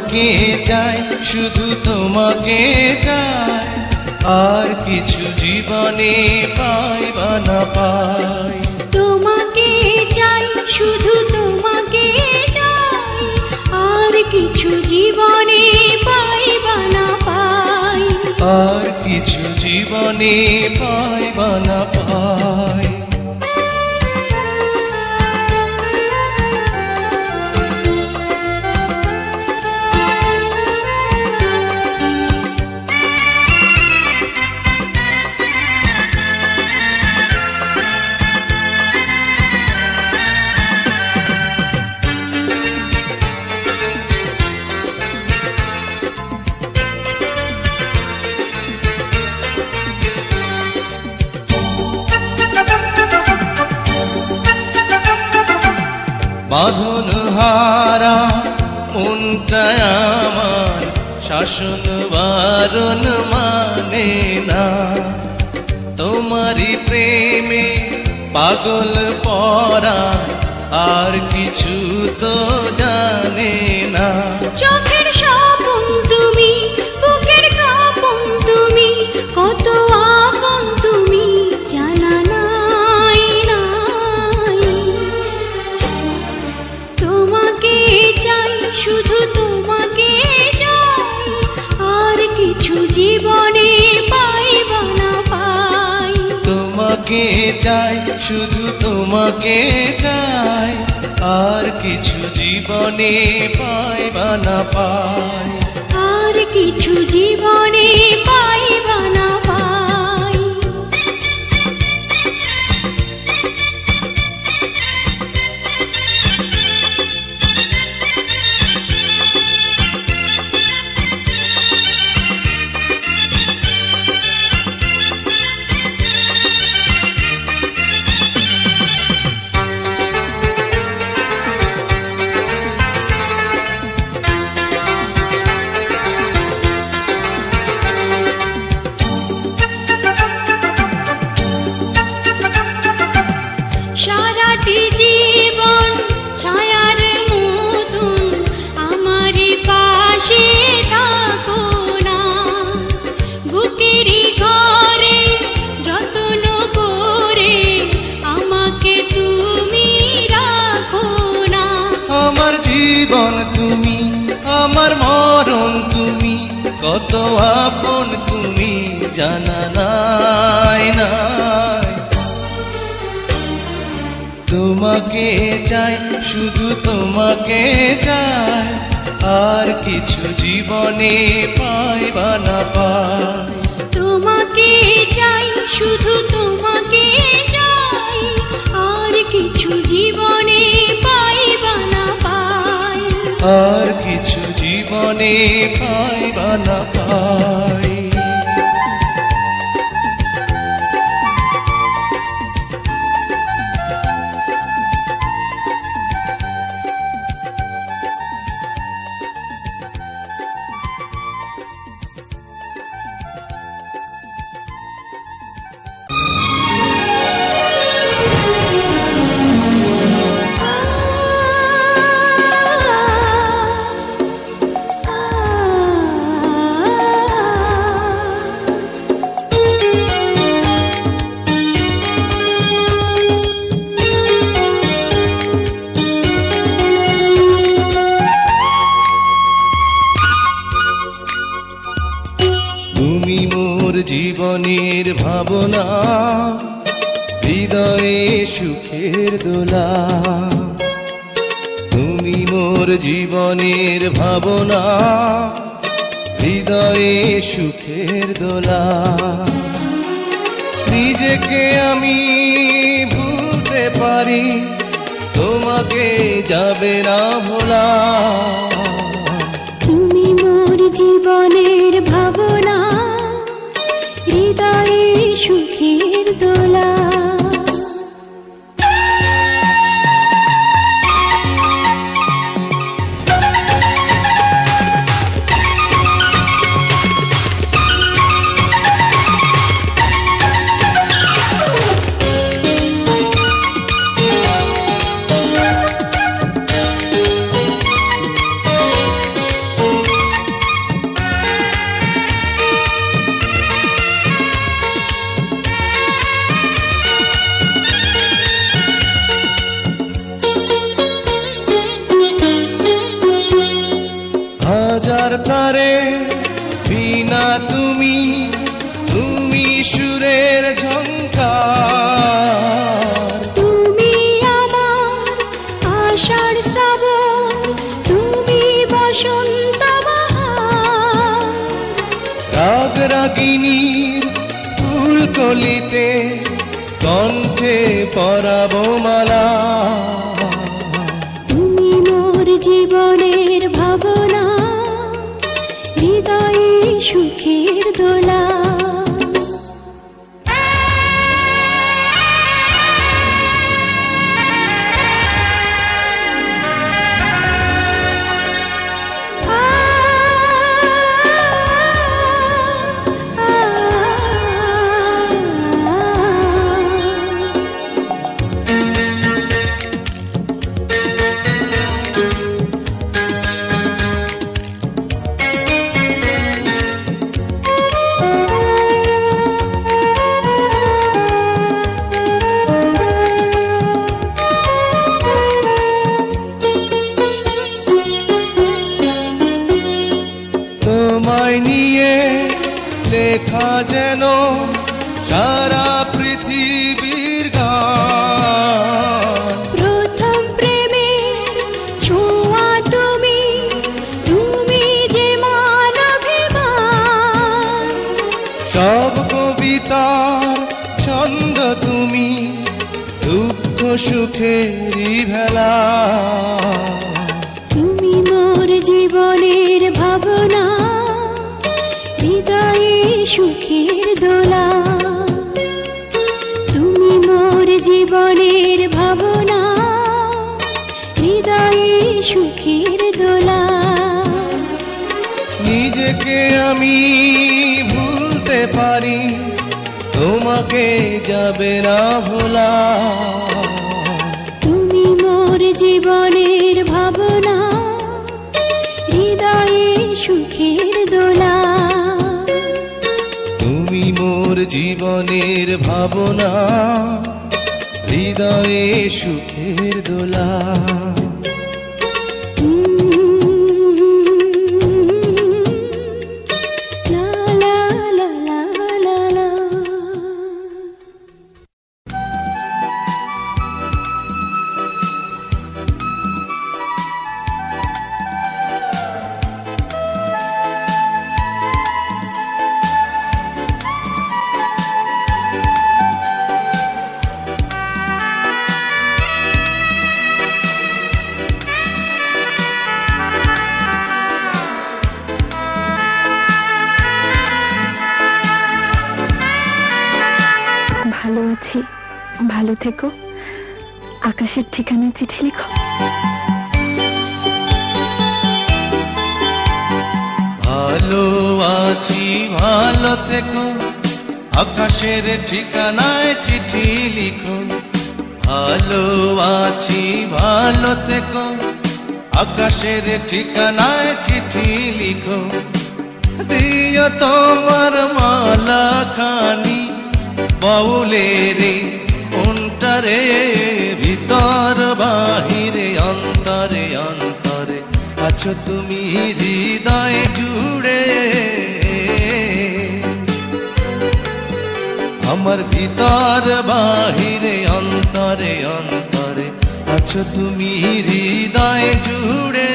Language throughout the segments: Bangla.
তোমাকে চাই, শুধু তোমাকে চাই, আর কিছু জীবনে পাই বা না পাই। তোমাকে চাই, শুধু তোমাকে চাই, আর কিছু জীবনে পাই বা না পাই। আর কিছু জীবনে পাই বা না পাই। বাঁধন হারা মনটা আমার শাসন বারণ মানে না, তোমারই প্রেমে পাগল পরা আর কিছু তো জানে না। চোখের স্বপন তুমি, বুকের কাঁপন তুমি, কত আপন তুমি জানা নাই নাই। তোমাকে চাই, শুধু তোমাকে চাই, আর কিছু জীবনে পাই বা না পাই। তোমাকে চাই, শুধু তোমাকে চাই, আর কিছু জীবনে পাই বা না পাই। আর কিছু জীবনে পাই বা না পাই। সারাটি জীবন ছায়ার মতন আমারই পাশে থাকো না, বুকেরই ঘরে যত্ন করে আমাকে তুমি রাখো না। আমার জীবন তুমি, আমার মরণ তুমি, কত আপন তুমি জানা নাই নাই। তোমাকে চাই, শুধু তোমাকে চাই, আর কিছু জীবনে পাই বা না পাই। তোমাকে চাই, শুধু তোমাকে চাই, আর কিছু জীবনে পাই বা না পাই। আর কিছু জীবনে পাই বা না পাই। তুমি মোর জীবনের ভাবনা, হৃদয়ে সুখের দোলা। তুমি মোর জীবনের ভাবনা, হৃদয়ে সুখের দোলা। নিজেকে আমি ভুলতে পারি, তোমাকে যাবে না ভোলা। তুমি মোর জীবনের ভাবনা, হৃদয়ে সুখের দোলা। তারে বিনা তুমি, তুমি সুরের ঝংকার। তুমি আমার আষাঢ় শ্রাবণ, তুমি বসন্ত বাহার। রাগ রাগিনীর ফুলকলিতে কণ্ঠে পরাবো মালা। তুমি মোর জীবনের ভাবনা, হৃদয়ে সুখের দোলা। তোমায় নিয়ে লেখা যেন সারা পৃথিবীর গান। প্রথম প্রেমের ছোঁয়া তুমি, তুমি যে মানবিমান। সব কবিতার ছন্দ তুমি, দুঃখ সুখেরই ভেলা। তুমি মোর জীবনের ভাবনা, হৃদয়ে সুখের দোলা। তুমি মোর জীবনের ভাবনা, হৃদয়ে সুখের দোলা। নিজেকে আমি ভুলতে পারি, তোমাকে যাবে না ভোলা। তুমি মোর জীবনের ভাবনা, হৃদয়ে সুখের দোলা। তুমি মোর জীবনের ভাবনা, হৃদয়ে সুখের দোলা। লা লা লা লা লা লা। ভালো আছি, ভালো থেকো। আকাশের ঠিকানায় চিঠি লিখো। ভালো আছি, ভালো থেকো, আকাশের ঠিকানায় চিঠি লিখো। ভালো আছি, ভালো থেকো, আকাশের ঠিকানায় চিঠি লিখো। দিও তোমার মালা খানি বাউলেরে অন্তরে, ভিতর বাহিরে অন্তরে অন্তরে আছো তুমি হৃদয় জুড়ে। আমার ভিতর বাহিরে অন্তরে অন্তরে আছো তুমি হৃদয় জুড়ে।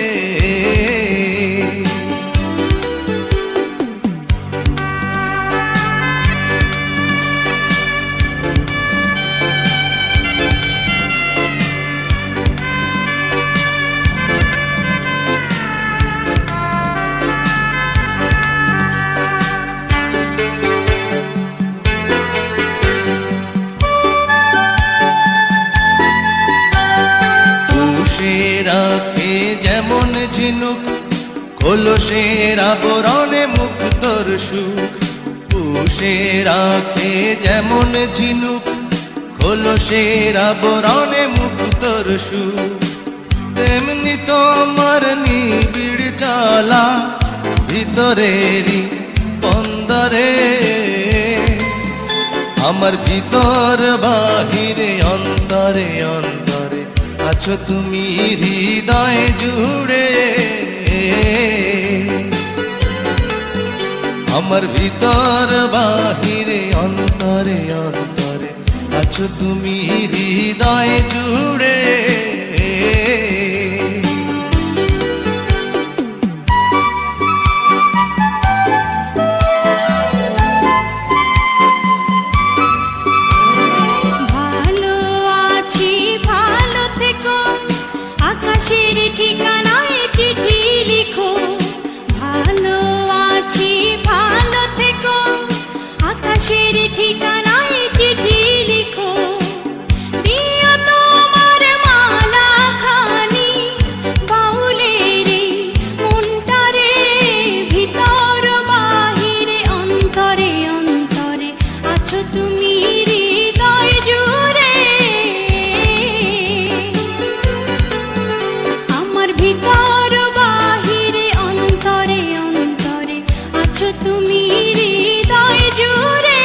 রাখে যেমন ঝিনুক, কলসের আবরণে মুক্তর সুখ। পুষে রাখে যেমন ঝিনুক, কলসের আবরণে মুক্তর সুখ। তেমনি তোমার নিবিড় চলা ভিতরেরই বন্দরে। আমার ভিতর বাহিরে অন্তরে অন্তরে আছো তুমি হৃদয় জুড়ে। আমার ভিতর বাহিরে অন্তরে অন্তরে আছো তুমি হৃদয় জুড়ে। ভালো আছি ভালো থেকো, আকাশের ঠিকানায় চিঠি লিখো। ভালো আছি ভালো থেকো, আকাশের ঠিকানায় চিঠি লিখো। দিও তোমার মালা খানি বাউলের মনটারে, ভিতর বাহিরে অন্তরে অন্তরে আছো তুমি হৃদয় জুড়ে। আমার ভিতর বাহিরে অন্তরে অন্তরে আছো তুমি হৃদয় জুড়ে।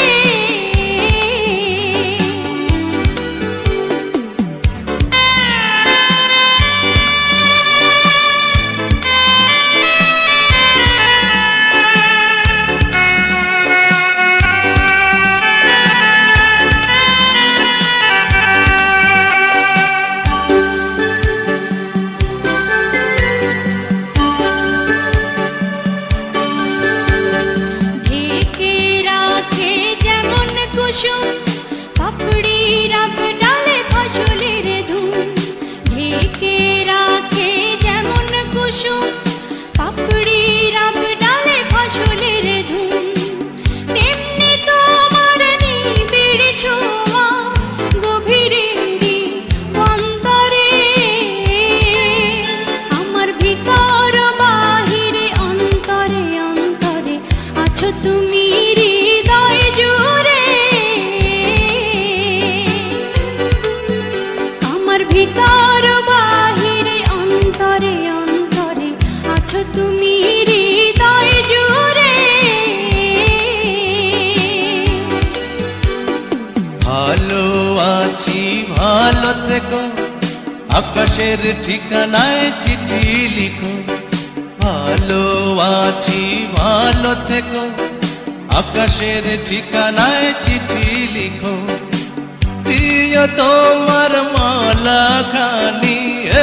ঢেকে রাখে যেমন কুসুম পাপড়ি রাব ডালে ফসলের ধুম। ঢেকে রাখে যেমন কুসুম পাপড়ি রাব ডালে ফসলের ধুম। তেমনি তোমার নিবিড় ছোঁয়া গভীরেরই অন্তরে। আমার ভিতর বাহিরে অন্তরে অন্তরে আছো তুমি হৃদয় জুড়ে। আমার ভিতর বাহিরে অন্তরে অন্তরে আছো তুমি হৃদয় জুড়ে। ভালো আছি ভালো থেকো, আকাশের ঠিকানায় চিঠি লিখো। ভালো আছি ভালো থেকো, আকাশের ঠিকানায় চিঠি লিখো। দিও তোমার মালা খানি,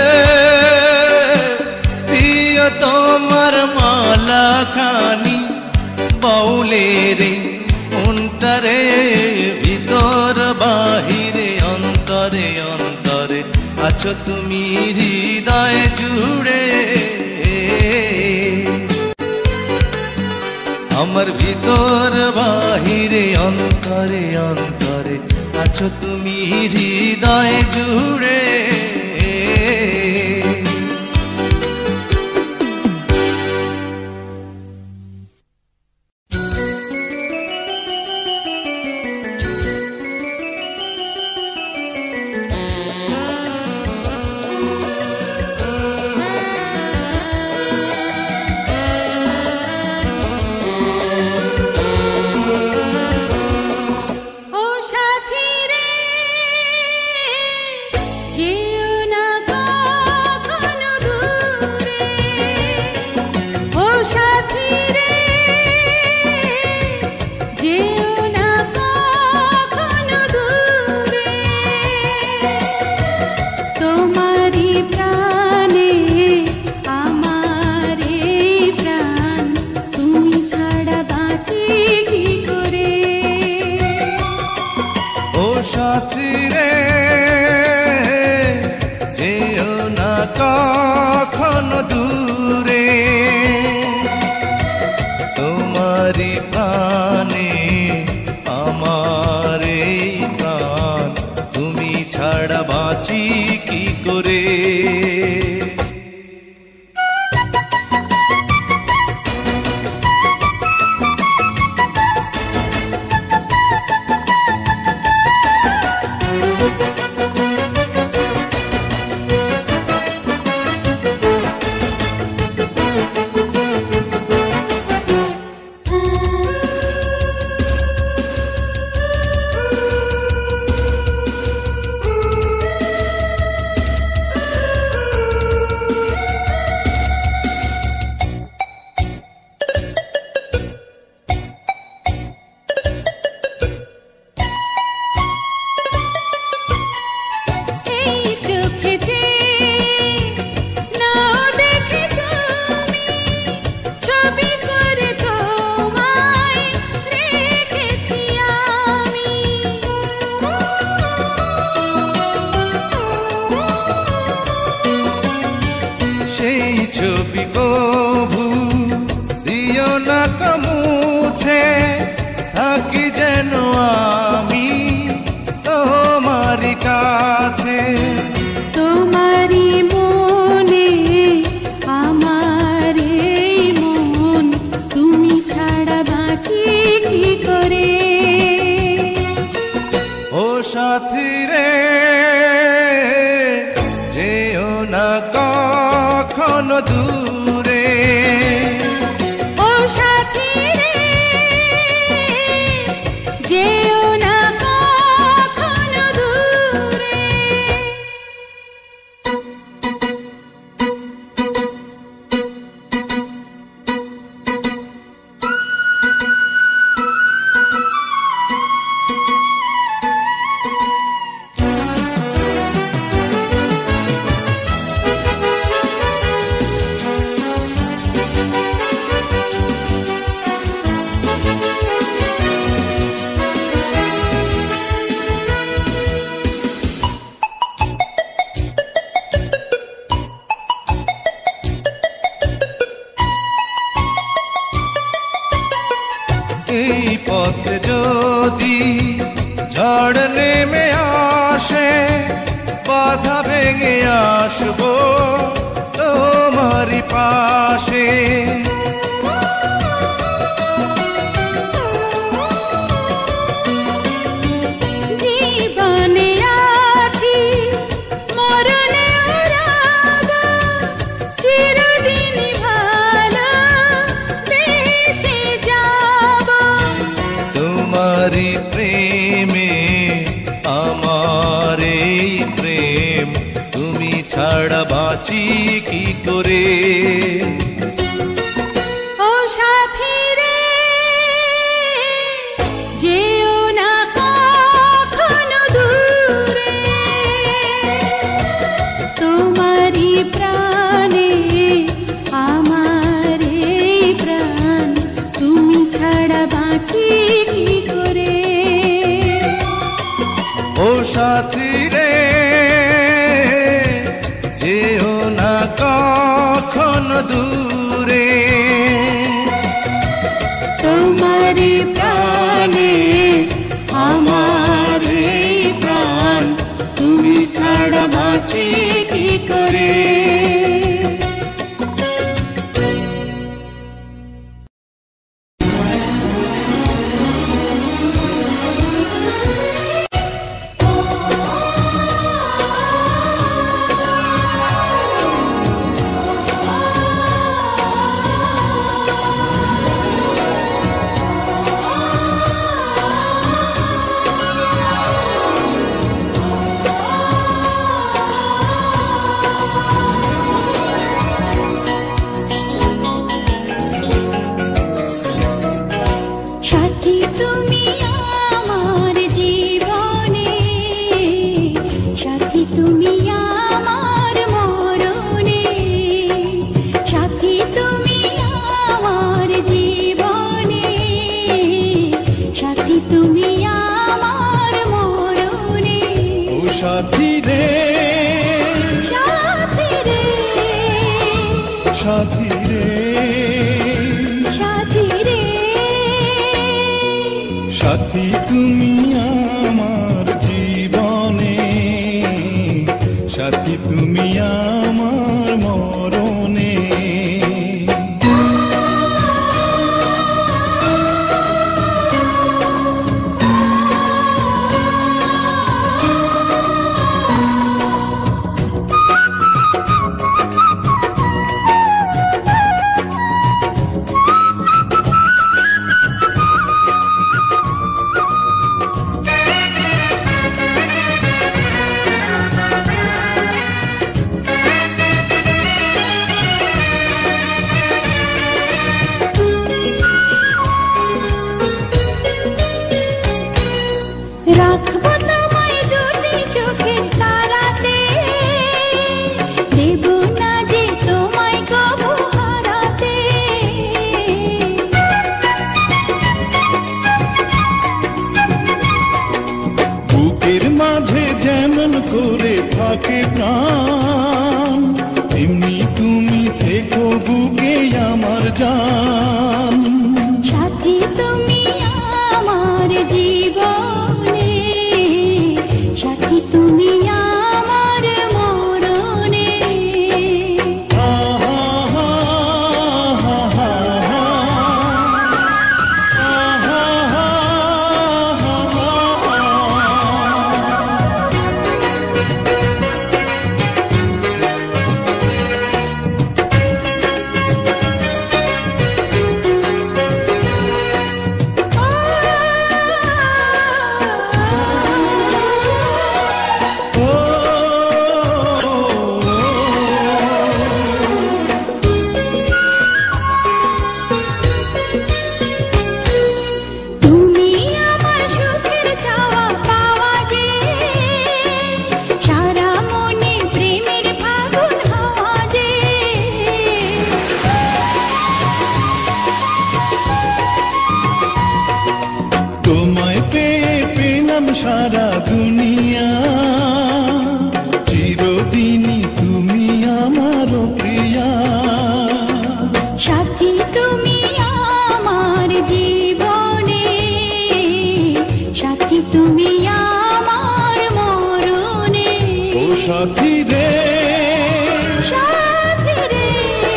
দিও তোমার মালা খানি বাউলের মনটারে, ভিতর বাহিরে অন্তরে অন্তরে আছো তুমি হৃদয় জুড়ে। আমার ভিতর বাহিরে অন্তরে অন্তরে আছো তুমি হৃদয় জুড়ে। ও সাথী রে, যেও না কখনো দূরে। ও সাথী রে, যেও না কখনো দূরে। তোমারই প্রাণে আমার এই প্রাণ, তুমি ছাড়া বাঁচি কি করে। ও সাথী রে, যেও না কখনো দূরে। তোমারি প্রাণে আমার এই প্রাণ, তুমি ছাড়া বাঁচি কি করে। সাথী রে যেও না কখনো দূরে, ও সাথী রে যেও না কখনো দূরে। এই পথে যদি ঝড় নেমে আসে, বাধা ভেঙে আসবো তোমারই পাশে। জীবনে আছি মরণে রব, চিরদিন ভালো বেশে যাব। তোমারই প্রেমে আমার এই প্রেম, তুমি ছাড়া বাঁচি কি করে। ও সাথী রে যেও না কখনো দূরে, তোমারই প্রাণে আমার এই প্রাণ, তুমি ছাড়া বাঁচি কি করে। ও সাথী রে যেও না কখনো দূরে, তোমারই প্রাণে আমার এই প্রাণ, তুমি ছাড়া বাঁচি কি করে। সাথী তুমি আমার জীবনে, সাথী তুমি আমার মরণে, সাথী তুমি আমার জীবনে, সাথী তুমি আমার মরণে। ও সাথী রে সাথী রে সাথী রে সাথী রে, সাথী তুমি আমার জীবনে, সাথী তুমি আমার মরণে। রাখবো তোমায় দুটি চোখের তারাতে, দেব না যে তোমায় কবু হারাতে। বুকের মাঝে যেমন করে থাকে প্রাণ, তেমনি তুমি থেকো বুকে আমার জান। সাথী তুমি আমার জীবনে, সাথী তুমি আমার মরণে। দুনিয়া, চিরদিনই তুমি আমার প্রিয়া। সাথী তুমি আমার জীবনে, সাথী তুমি আমার মরণে। ও সাথী রে, সাথী রে,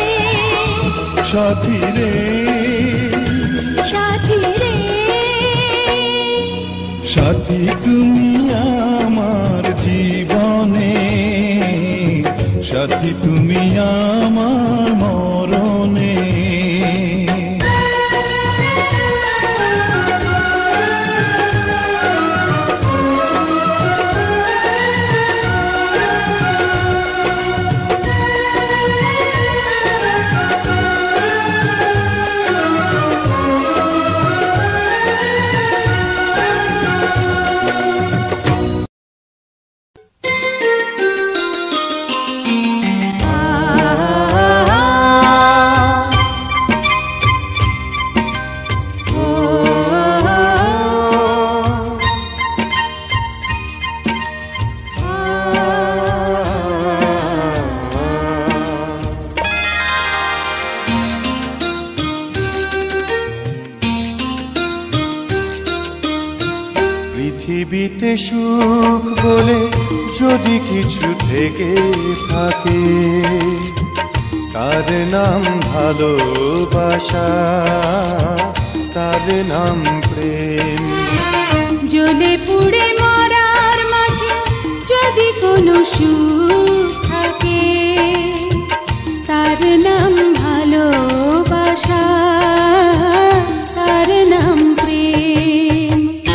সাথী রে, সাথী রে, সাথী তুমি আমার জীবনে, সাথী তুমি আমার মরণে। পৃথিবীতে সুখ বলে যদি কিছু থেকে থাকে, তার নাম ভালোবাসা, তার নাম প্রেম। জ্বলে পুড়ে মরার মাঝে যদি কোনো সুখ থাকে, তার নাম ভালোবাসা, তার নাম প্রেম।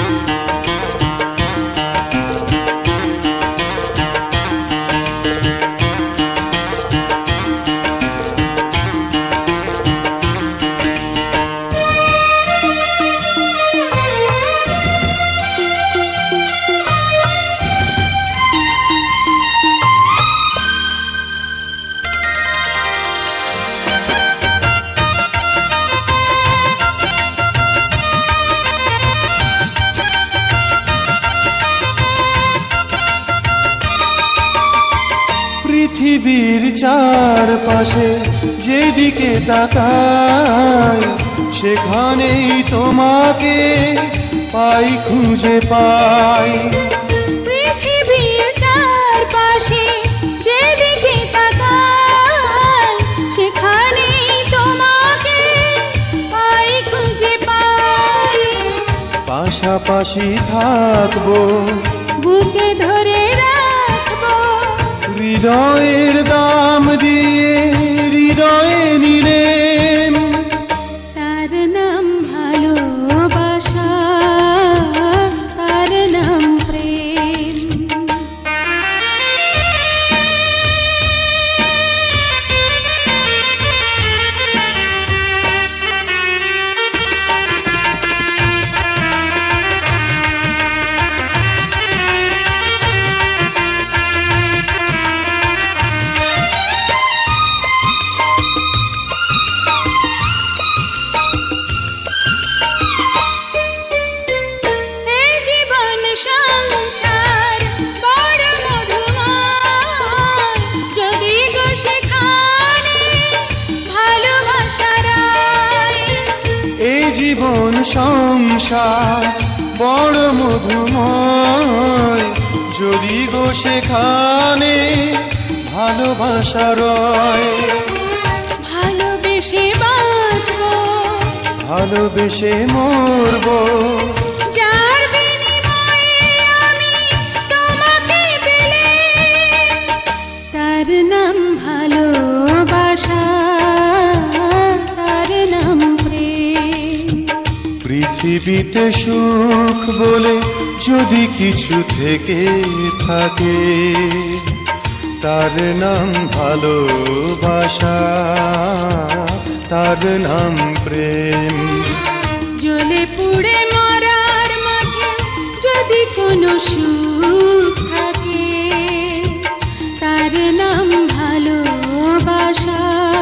পৃথিবীর চারপাশে যেদিকে তাকাই, সেখানেই তোমাকে পাই, খুঁজে পাই। পৃথিবীর চারপাশে যেদিকে তাকাই, সেখানেই তোমাকে পাই, খুঁজে পাই। পাশাপাশি থাকবো, বুকে ধরে রাখবো, হৃদয়ের দাম দিয়ে হৃদয়ে নিলেন। তার নাম ভালোবাসা, তার নাম প্রেম। জীবন সংসার বড় মধুময়, যদি গো সেখানে ভালোবাসা রয়। ভালোবেসে বাঁচবো, ভালোবেসে মরবো, যার বিনিময়ে আমি তোমাকে পেলে, তার নাম ভালোবাসা, তার নাম প্রেম। পৃথিবীতে সুখ বলে যদি কিছু থেকে থাকে, তার নাম ভালোবাসা, তার নাম প্রেম। জ্বলে পুড়ে মরার মাঝে যদি কোনো সুখ থাকে, তার নাম ভালোবাসা,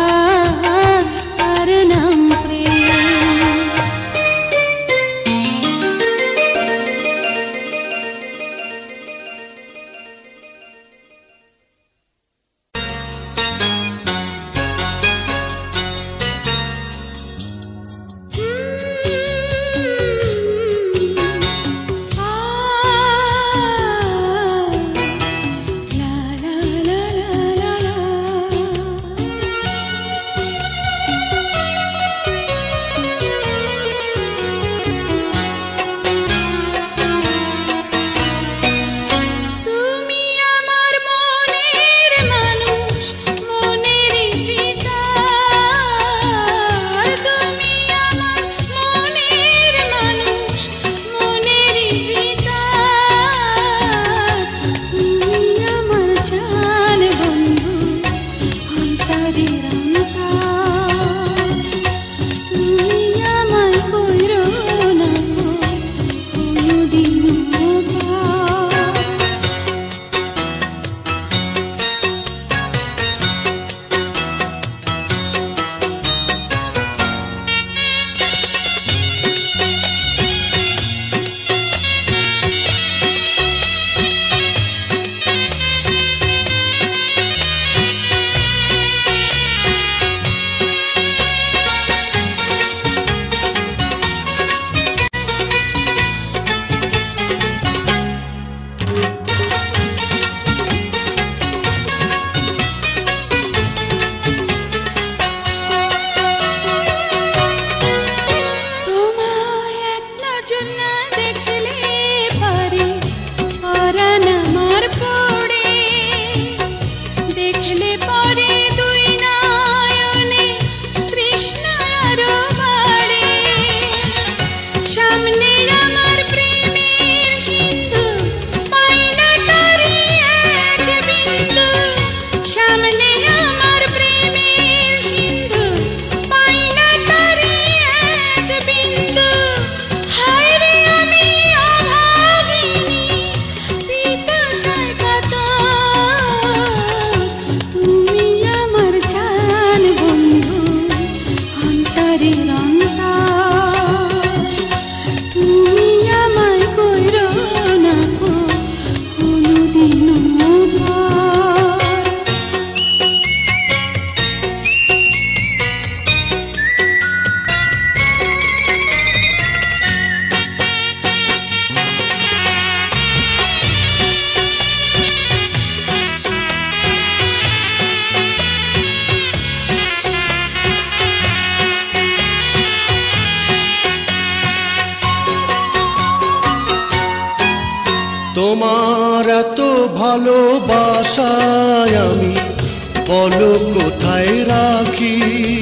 তার নাম প্রেম। তোমার এত ভালোবাসায় আমি বলো কোথায় রাখি,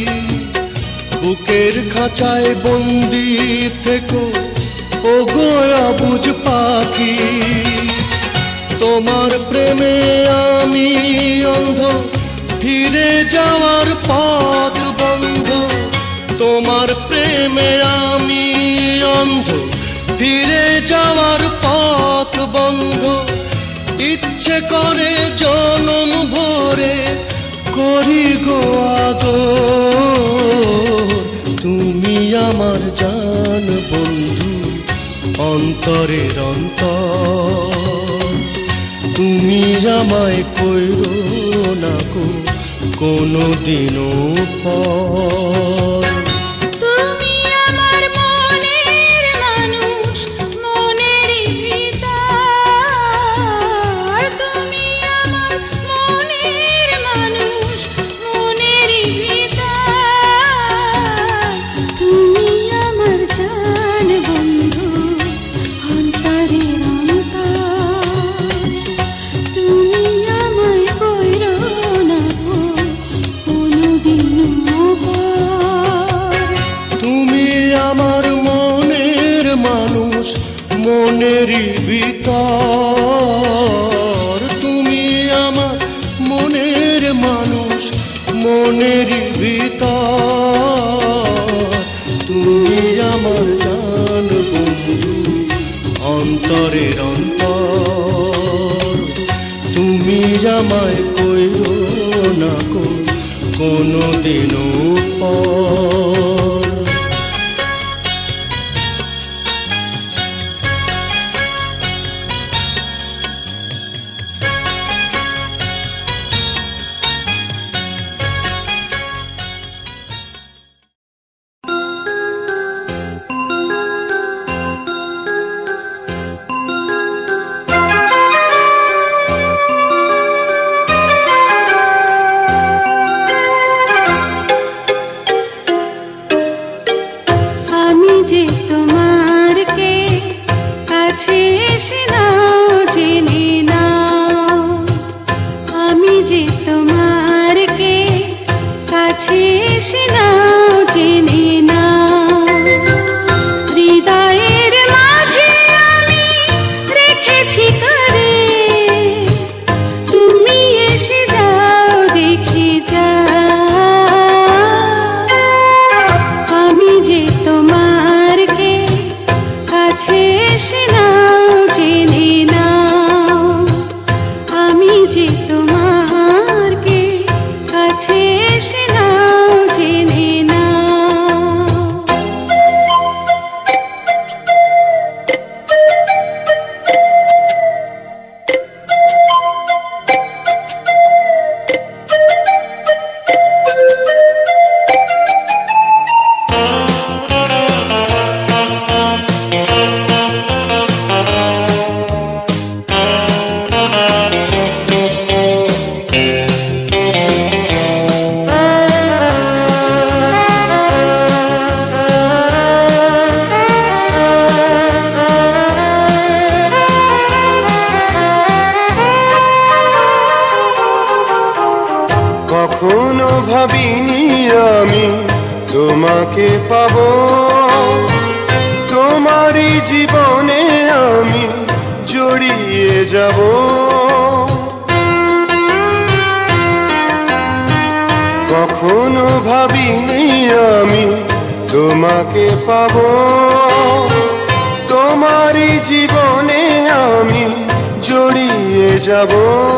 বুকের খাঁচায় বন্দি থেকো ও গোয়া বুঝ পাখি। তোমার প্রেমে আমি অন্ধ, ফিরে যাওয়ার পথ বন্ধ। তোমার প্রেমে আমি অন্ধ, ফিরে যাওয়ার পথ বন্ধ। ইচ্ছে করে জনম ভরে করি গো আদর। তুমি আমার জান বন্ধু, অন্তরের অন্তর। তুমি আমায় কইরো না গো কোনো দিনও পর। তুমি আমার মনের মানুষ, মনেরই ভিতর। তুমি আমার মনের মানুষ, মনেরই ভিতর। তুমি আমার জান বন্ধু, অন্তরের অন্তর। তুমি আমায় কইরো না গো কোনোদিনও পর। তুমি আমার মনের মানুষ, মনেরই ভিতর। তুমি আমার মনের মানুষ, মনেরই ভিতর। তুমি আমার জান বন্ধু, অন্তরের অন্তর। তুমি আমায় কইরো না গো কোনো দিনও পর। আমি যে তোমার কে কাছে এসে নাও জেনে নাও। আমি যে তোমার কে কাছে এসে নাও জেনে নাও। হৃদয়ের মাঝে আমি রেখেছি করে, তুমি এসে যাও দেখে যাও। আমি যে তোমার কে কাছে এসে নাও জেনে নাও। আমি যে তোমার কে কাছে এসে নাও জেনে নাও। কখনো ভাবিনি আমি তোমাকে পাবো, তোমারই জীবনে আমি জড়িয়ে যাব। কখনো ভাবিনি আমি তোমাকে পাবো, তোমারই জীবনে আমি জড়িয়ে যাব।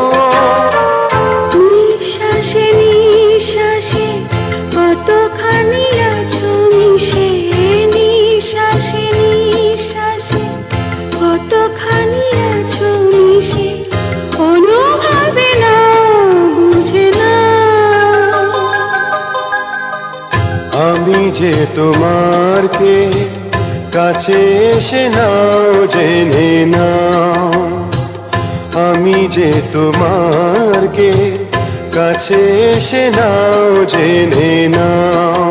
নিঃশ্বাসে নিঃশ্বাসে কতখানি আছো মিশে। নিঃশ্বাসে নিঃশ্বাসে কতখানি আছো মিশে। অনুভবে না বুঝে না। আমি যে তোমার কে কাছে এসে নাও জেনে নাও। আমি যে তোমার কে কাছে এসে নাও জেনে নাও।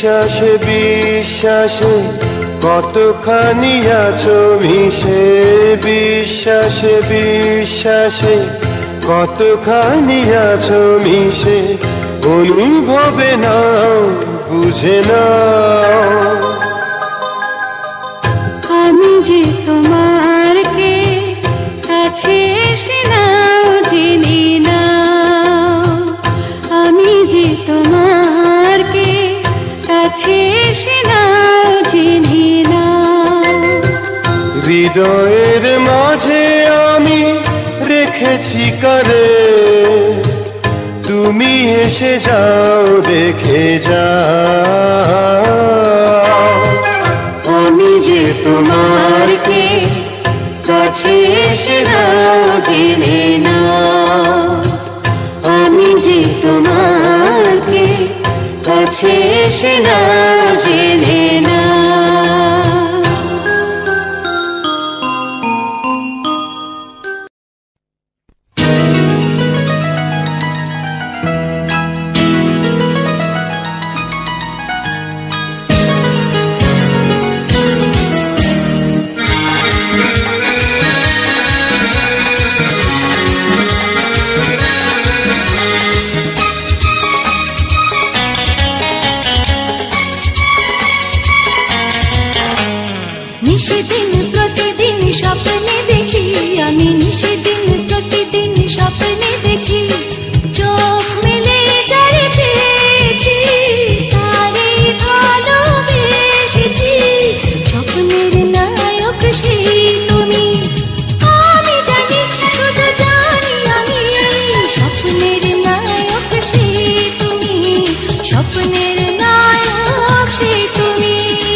বিশ্বাসে বিশ্বাসে কতখানি আছো মিশে, বিশ্বাসে বিশ্বাসে কতখানি আছো মিশে, অনুভবে নাও বুঝে নাও। আমি যে তোমার কে কাছে এসে নাও জেনে নাও, আমি যে তোমার কে কাছে এসে নাও জেনে নাও। হৃদয়ের মাঝে আমি রেখেছি কারে, তুমি এসে যাও দেখে যাও। আমি যে তোমার কে কাছে এসে নাও জেনে নাও, আমি যে তোমার কে কাছে এসে নাও জেনে নাও। নিশিদিন প্রতিদিন স্বপ্নে দেখি, আমি নিশিদিন প্রতিদিন স্বপ্নে দেখি, চোখ মেলে যারে পেয়েছি তারে ভালোবেসেছি। স্বপ্নের নায়ক সেই তুমি, আমি জানি শুধু জানি আমি, স্বপ্নের নায়ক সেই তুমি, স্বপ্নের নায়ক সেই তুমি।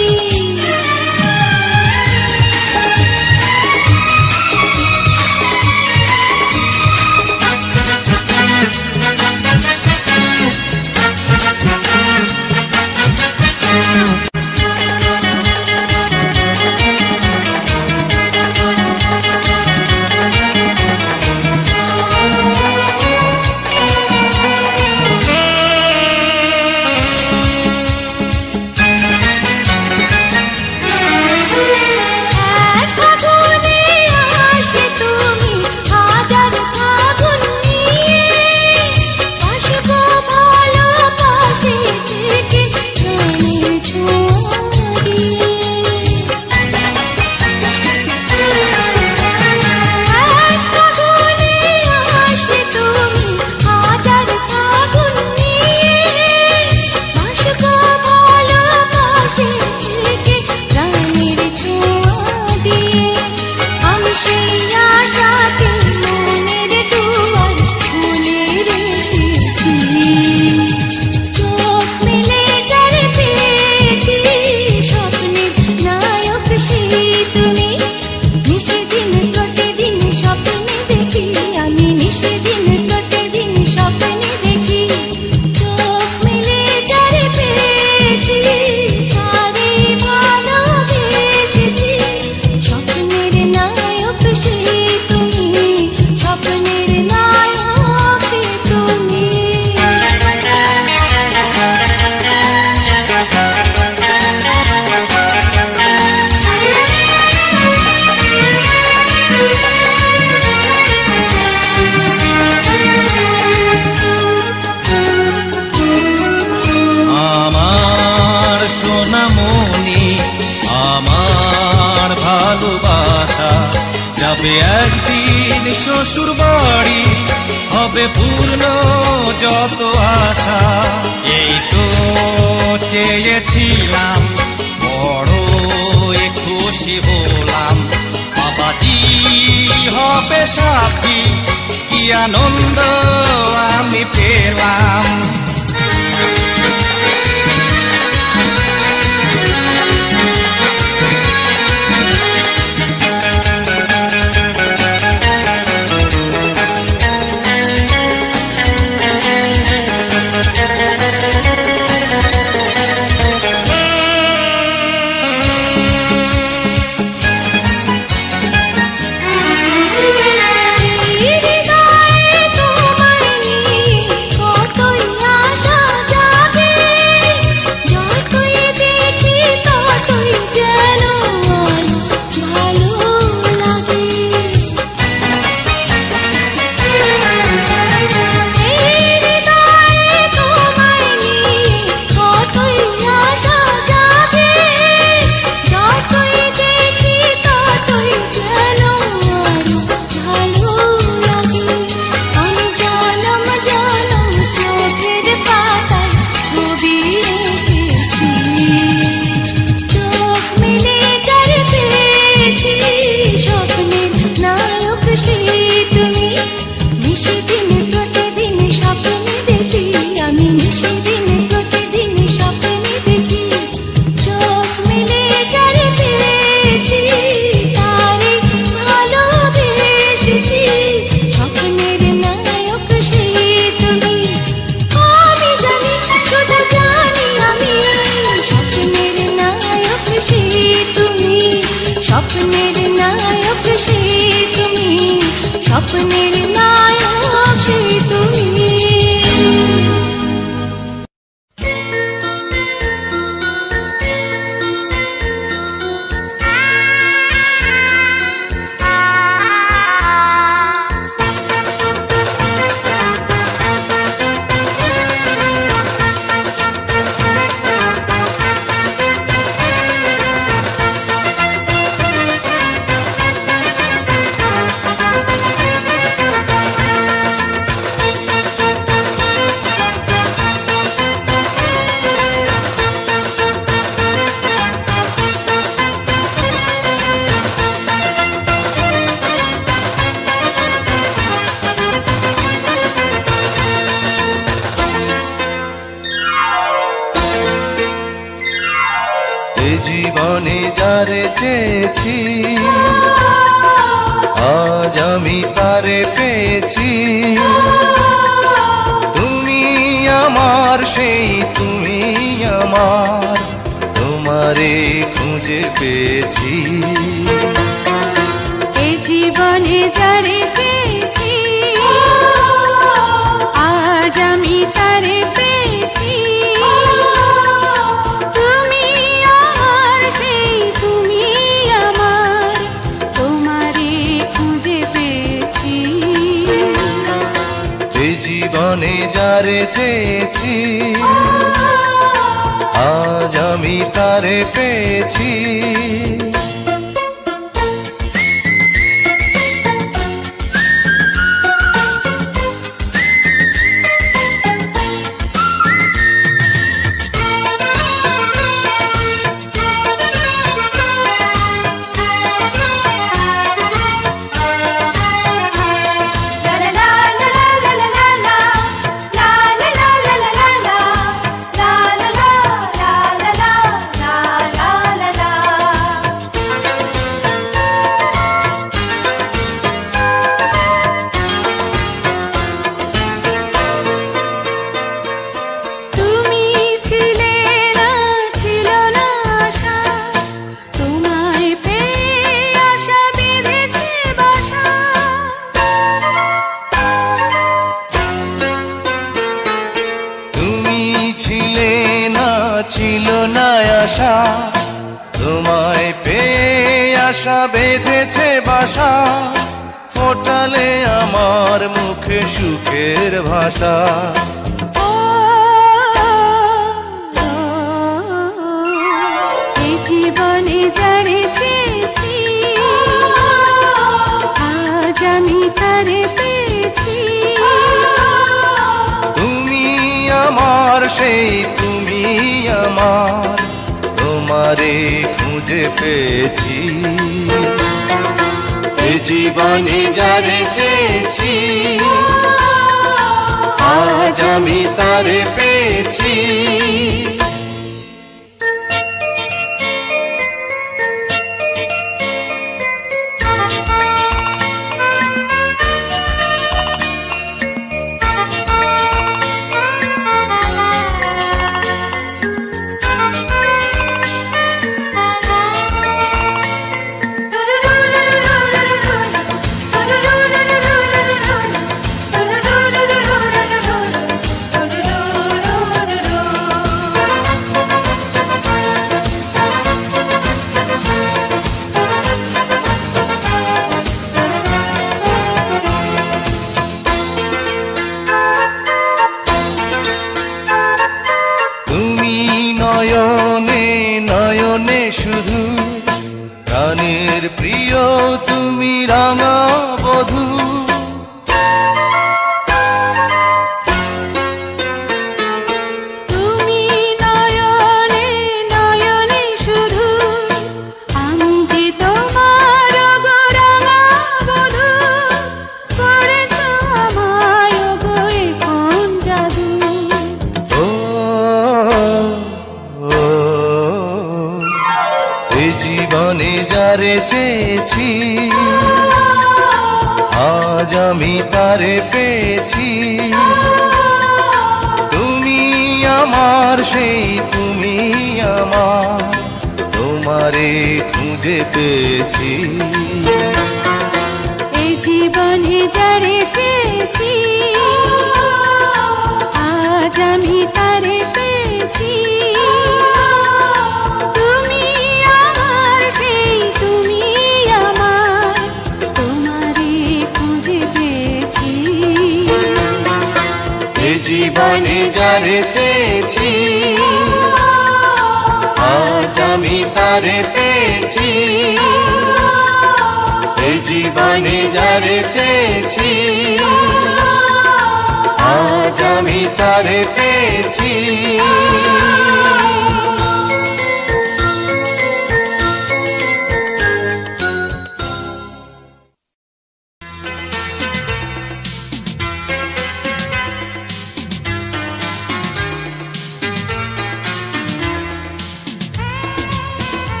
একদিন শ্বশুর বাড়ি হবে পূর্ণ যত আশা, এই তো চেয়েছিলাম বড় খুশি হলাম, বাবাজি হবে সাথী কি আনন্দ আমি পেলাম। হৃদয়ে তোমায় নিয়ে কত সেদিন প্রতিদিন স্বপ্নে দেখি, আমি সেদিন প্রতিদিন স্বপ্নে দেখি, চোখ মেলে যারে পেয়েছি তারে ভালোবেসেছি। স্বপ্নের নায়ক সেই তুমি, আমি জানি শুধু জানি আমি, স্বপ্নের নায়ক সেই তুমি, স্বপ্নের নায়ক সেই তুমি, স্বপ্নের নায়ক সেই তুমি। এ জীবনে যারে চেয়েছি আজ আমি তারে পেয়েছি। তুমি আমার সেই তুমি আমার, তোমারে খুঁজে পেয়েছি। এ জীবনে যারে চেয়েছি আজ আমি তারে পেয়েছি। তুমি আমার সেই তুমি আমার, তোমারে খুঁজে পেয়েছি। এ জীবনে যারে চেয়েছি আজ আমি তারে পেয়েছি। ছিল না আশা, তোমায় পেয়ে আশা বেঁধেছে বাসা, ফোটালে আমার মুখে সুখের ভাষা। এই জীবনে যারে চেয়েছি আজ আমি তারে পেয়েছি। তুমি আমার সেই তুমি আমার, তোমারে খুঁজে পেয়েছি। এ জীবনে যারে চেয়েছি আজ আমি তারে পেয়েছি। চেয়েছি, আজ আমি তারে পেয়েছি। তুমি আমার সেই তুমি আমার, তোমারে খুঁজে পেয়েছি। এই জীবনে যারে চেয়েছি, আজ আমি তারে পেয়েছি। তুমি আমার সেই তুমি আমার, তোমারে খুঁজে পেয়েছি। এই জীবনে যারে চেয়েছি, আজ আমি তারে পেয়েছি। এই জীবনে যারে চেয়েছি, আজ আমি তারে পেয়েছি।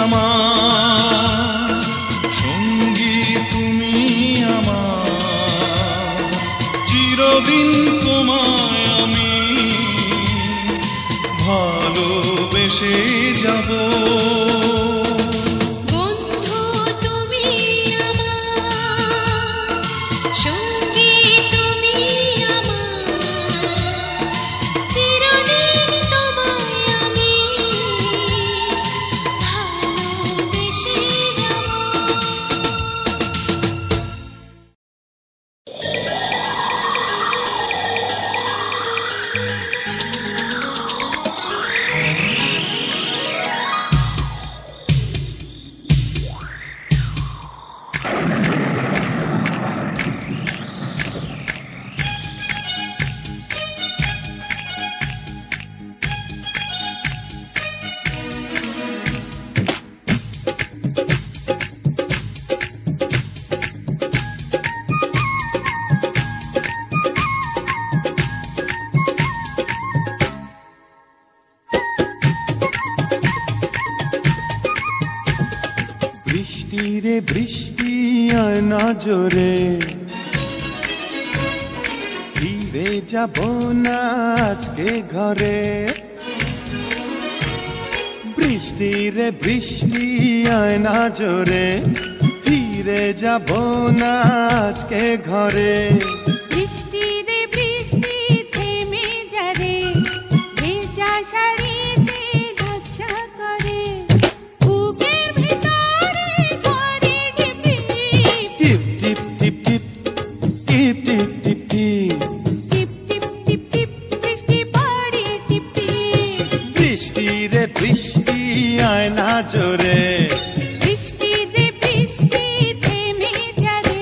আমার সঙ্গী তুমি আমার চিরদিন তোমায় আমি ভালোবেসে যাব বৃষ্টিরে বৃষ্টি আয় না জোরে ফিরে যাব না আজকে ঘরে বৃষ্টিরে বৃষ্টি আয় না জোরে ফিরে যাব না আজকে ঘরে বৃষ্টিরে বৃষ্টি থেমে যারে ভেজা শাড়িতে ঝাঁঝা করে বুকের ভিতরে করে টিপ টিপ টিপ টিপ টিপ টিপ টিপ টিপ টিপ টিপ টিপ টিপ বৃষ্টি পড়ে টিপ টিপ বৃষ্টিরে বৃষ্টি আয় না জোরে বৃষ্টিরে বৃষ্টি থেমে যারে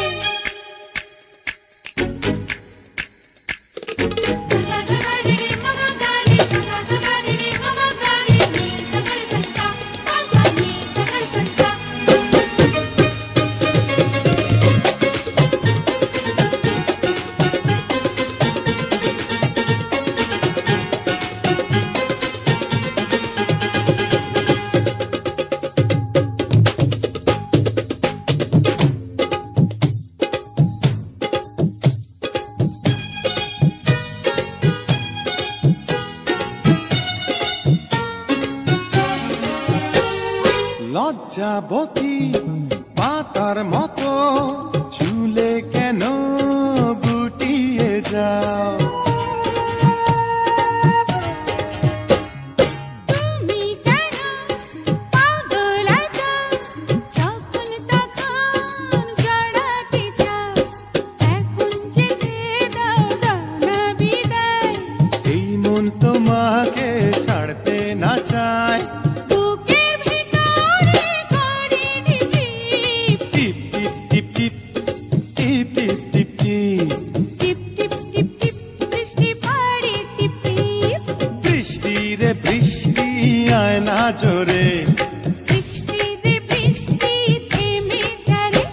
লজ্জাবতী পাতার মতো চুলে কেন গুটিয়ে যাও তুমি কেন পাগল আছো যখন তখন জড়াতে চাও এখন যেতে দাও জানা বিদায় এই মন তোমাকে ছাড়তে না চায় বুকের ভিতরে করে টিপ টিপ টিপ টিপ টিপ টিপ টিপ টিপ টিপ টিপ টিপ টিপ বৃষ্টি পড়ে টিপ টিপ বৃষ্টিরে বৃষ্টি আয় না জোরে বৃষ্টিরে বৃষ্টি থেমে যারে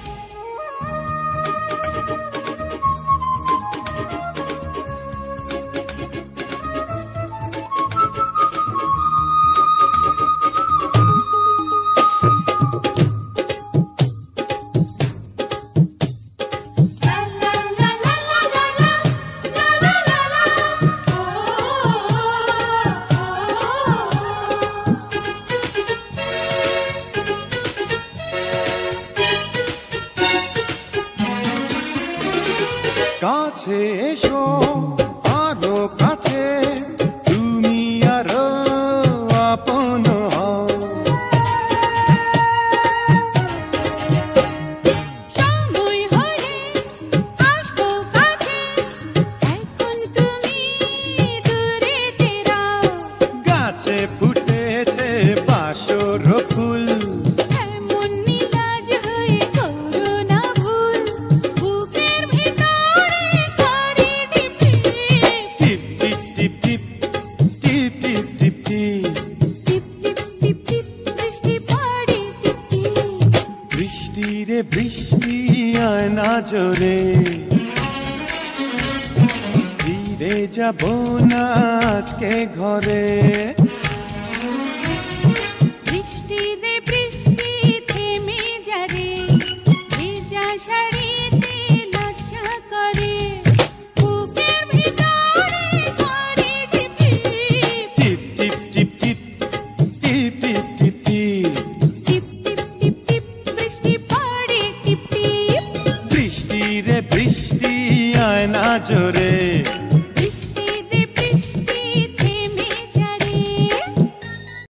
কাছে এসো আরো কাছে তুমি আরো আপন হও সময় হলে আসবো কাছে এখন তুমি দূরে তেরাও গাছে ফুটেছে বাসর ফুল এমন মিজাজ হয়ে করো না ভুল বুকের ভিতরে করে টিপ টিপ টিপ টিপ টিপ টিপ টিপ টিপ টিপ টিপ টিপ টিপ বৃষ্টি পড়ে টিপ টিপ বৃষ্টিরে বৃষ্টি আয় না জোরে ফিরে যাব না আজকে ঘরে